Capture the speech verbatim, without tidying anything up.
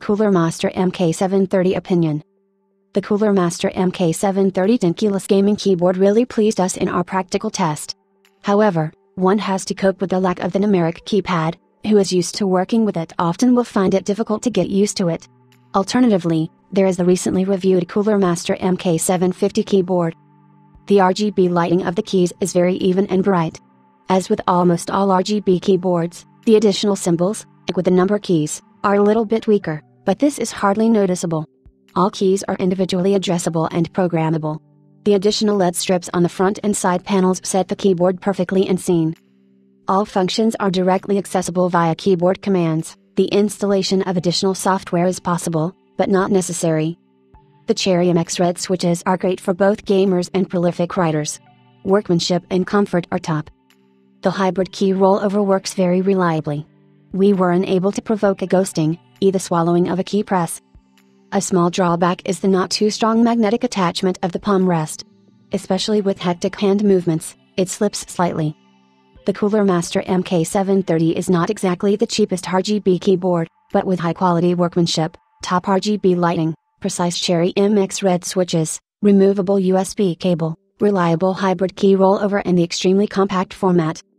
Cooler Master M K seven thirty Opinion. The Cooler Master M K seven thirty Dinkeyless gaming keyboard really pleased us in our practical test. However, one has to cope with the lack of the numeric keypad. Who is used to working with it often will find it difficult to get used to it. Alternatively, there is the recently reviewed Cooler Master M K seven fifty keyboard. The R G B lighting of the keys is very even and bright. As with almost all R G B keyboards, the additional symbols, like with the number keys, are a little bit weaker, but this is hardly noticeable. All keys are individually addressable and programmable. The additional L E D strips on the front and side panels set the keyboard perfectly in scene. All functions are directly accessible via keyboard commands. The installation of additional software is possible, but not necessary. The Cherry M X Red switches are great for both gamers and prolific writers. Workmanship and comfort are top. The hybrid key rollover works very reliably. We were unable to provoke a ghosting, either swallowing of a key press. A small drawback is the not too strong magnetic attachment of the palm rest. Especially with hectic hand movements, it slips slightly. The Cooler Master M K seven thirty is not exactly the cheapest R G B keyboard, but with high quality workmanship, top R G B lighting, precise Cherry M X Red switches, removable U S B cable, reliable hybrid key rollover and the extremely compact format,